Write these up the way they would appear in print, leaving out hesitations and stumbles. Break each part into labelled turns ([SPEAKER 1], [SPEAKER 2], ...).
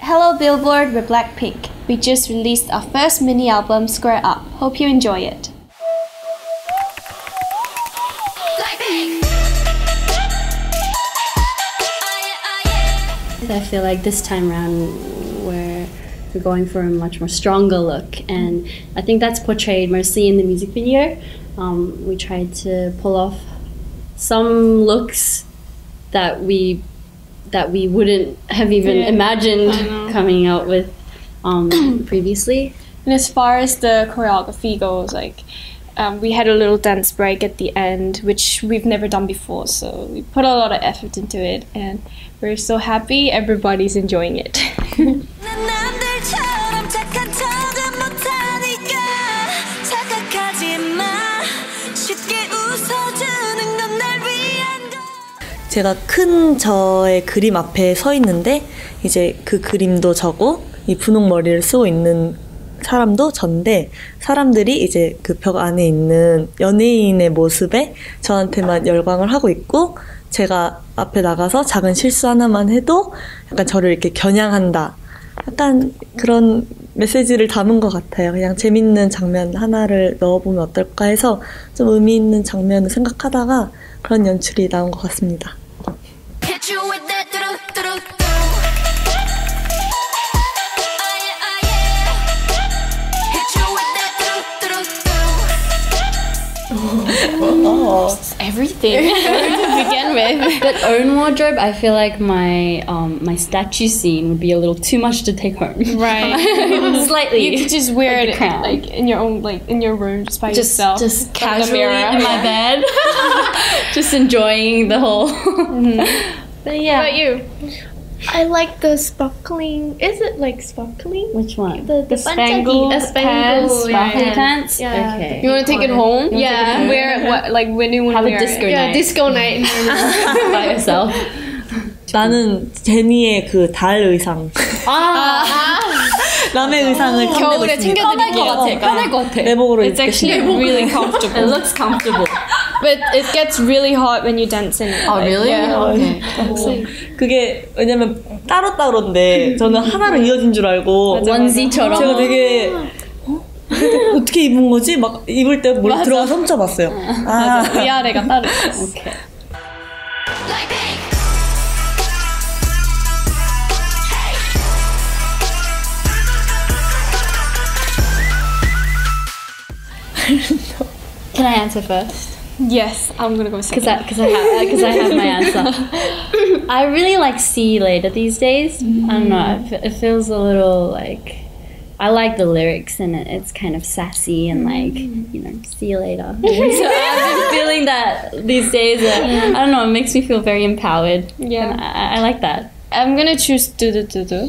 [SPEAKER 1] Hello Billboard, we're Blackpink. We just released our first mini album, Square Up. Hope you enjoy it.
[SPEAKER 2] I feel like this time around we're going for a much more stronger look, and I think that's portrayed mostly in the music video. We tried to pull off some looks that we wouldn't have even imagined coming out with previously.
[SPEAKER 1] And as far as the choreography goes, we had a little dance break at the end, which we've never done before, so we put a lot of effort into it, and we're so happy everybody's enjoying it.
[SPEAKER 3] 제가 큰 저의 그림 앞에 서 있는데 이제 그 그림도 저고 이 분홍 머리를 쓰고 있는 사람도 전데 사람들이 이제 그 벽 안에 있는 연예인의 모습에 저한테만 열광을 하고 있고 제가 앞에 나가서 작은 실수 하나만 해도 약간 저를 이렇게 겨냥한다. 약간 그런 메시지를 담은 것 같아요. 그냥 재밌는 장면 하나를 넣어보면 어떨까 해서 좀 의미 있는 장면을 생각하다가 그런 연출이 나온 것 같습니다.
[SPEAKER 1] Everything to begin with.
[SPEAKER 2] But own wardrobe, I feel like my my statue scene would be a little too much to take home.
[SPEAKER 1] Right.
[SPEAKER 2] Slightly.
[SPEAKER 1] You could just wear
[SPEAKER 2] like
[SPEAKER 1] it in your own in your room just by yourself.
[SPEAKER 2] Just casually
[SPEAKER 1] mirror.
[SPEAKER 2] in my bed. Just enjoying the whole.
[SPEAKER 1] But yeah. What about you?
[SPEAKER 4] I like the sparkling. Is it like sparkling?
[SPEAKER 2] Which one?
[SPEAKER 4] The
[SPEAKER 2] spangled
[SPEAKER 4] pants.
[SPEAKER 2] Sparkly pants?
[SPEAKER 4] Yeah.
[SPEAKER 2] Okay.
[SPEAKER 1] You want to take it home?
[SPEAKER 4] Yeah.
[SPEAKER 1] Wear it, when you want to
[SPEAKER 2] Have
[SPEAKER 1] wear
[SPEAKER 2] a disco
[SPEAKER 1] it.
[SPEAKER 2] night.
[SPEAKER 4] Yeah, disco night.
[SPEAKER 2] By yourself.
[SPEAKER 3] 나는 제니의 그 달 의상 남의 의상을
[SPEAKER 1] 겨울에
[SPEAKER 3] 편할
[SPEAKER 1] 편할 것 같아.
[SPEAKER 3] 내복으로
[SPEAKER 1] It's actually really comfortable.
[SPEAKER 2] It looks comfortable.
[SPEAKER 1] But it gets really hot when you dance in it.
[SPEAKER 2] Oh, really?
[SPEAKER 1] Yeah.
[SPEAKER 2] Okay.
[SPEAKER 3] 그게 왜냐면 따로따로인데 저는 하나로 이어진 줄 알고
[SPEAKER 2] 원지처럼.
[SPEAKER 3] 제가 되게 어떻게 입은 거지? 막 입을 때 뭘 들어가서 훔쳐봤어요.
[SPEAKER 1] 위아래가 따로.
[SPEAKER 2] Okay. Can I answer first?
[SPEAKER 1] Yes, I'm gonna go second.
[SPEAKER 2] Because I have my answer. I really like See You Later these days. I don't know. It feels a little like I like the lyrics and it's kind of sassy and see you later. So I've been feeling that these days. I don't know. It makes me feel very empowered.
[SPEAKER 1] Yeah,
[SPEAKER 2] and I like that.
[SPEAKER 1] I'm gonna choose Do Do Do Do.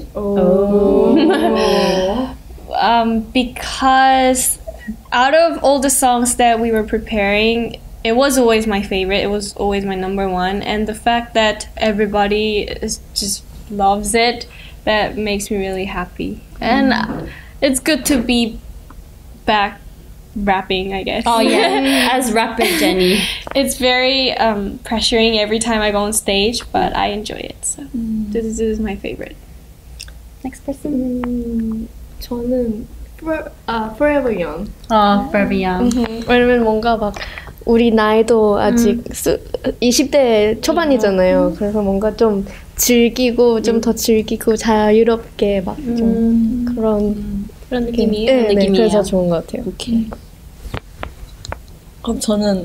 [SPEAKER 1] Because out of all the songs that we were preparing, it was always my favorite. It was always my number one, and the fact that everybody just loves it, that makes me really happy. And it's good to be back rapping, I guess.
[SPEAKER 2] Oh yeah, as rapper Jenny.
[SPEAKER 1] It's very pressuring every time I go on stage, but I enjoy it. So this is my favorite.
[SPEAKER 2] Next person.
[SPEAKER 4] 저는 Forever Young.
[SPEAKER 2] Forever Young.
[SPEAKER 4] 왜냐면 뭔가 막 우리 나이도 아직 20대 초반이잖아요. 그래서 뭔가 좀 즐기고 좀 더 즐기고 자유롭게 막 좀 그런
[SPEAKER 1] 느낌이에요.
[SPEAKER 4] 네,
[SPEAKER 2] 느낌이에요.
[SPEAKER 4] 그래서 좋은 것 같아요.
[SPEAKER 2] 오케이.
[SPEAKER 3] 그럼 저는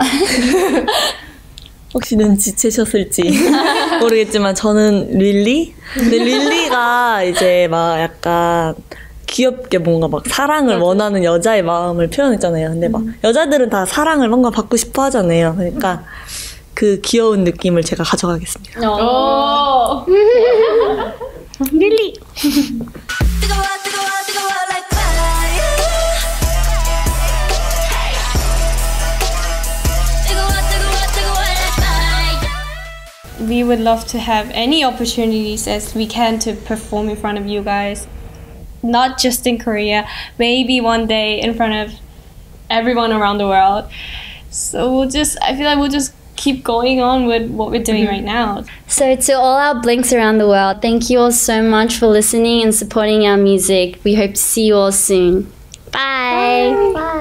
[SPEAKER 3] 혹시 눈치채셨을지 모르겠지만 저는 릴리? 근데 릴리가 이제 막 약간 귀엽게 뭔가 막 사랑을 원하는 여자의 마음을 표현했잖아요. 근데 막 여자들은 다 사랑을 뭔가 받고 싶어 하잖아요. 그러니까 그 귀여운 느낌을 제가 가져가겠습니다.
[SPEAKER 1] 릴리. We would love to have any opportunities as we can to perform in front of you guys. Not just in Korea, maybe one day in front of everyone around the world. So I feel like we'll just keep going on with what we're doing right now.
[SPEAKER 2] So to all our Blinks around the world, thank you all so much for listening and supporting our music. We hope to see you all soon. Bye.
[SPEAKER 4] Bye.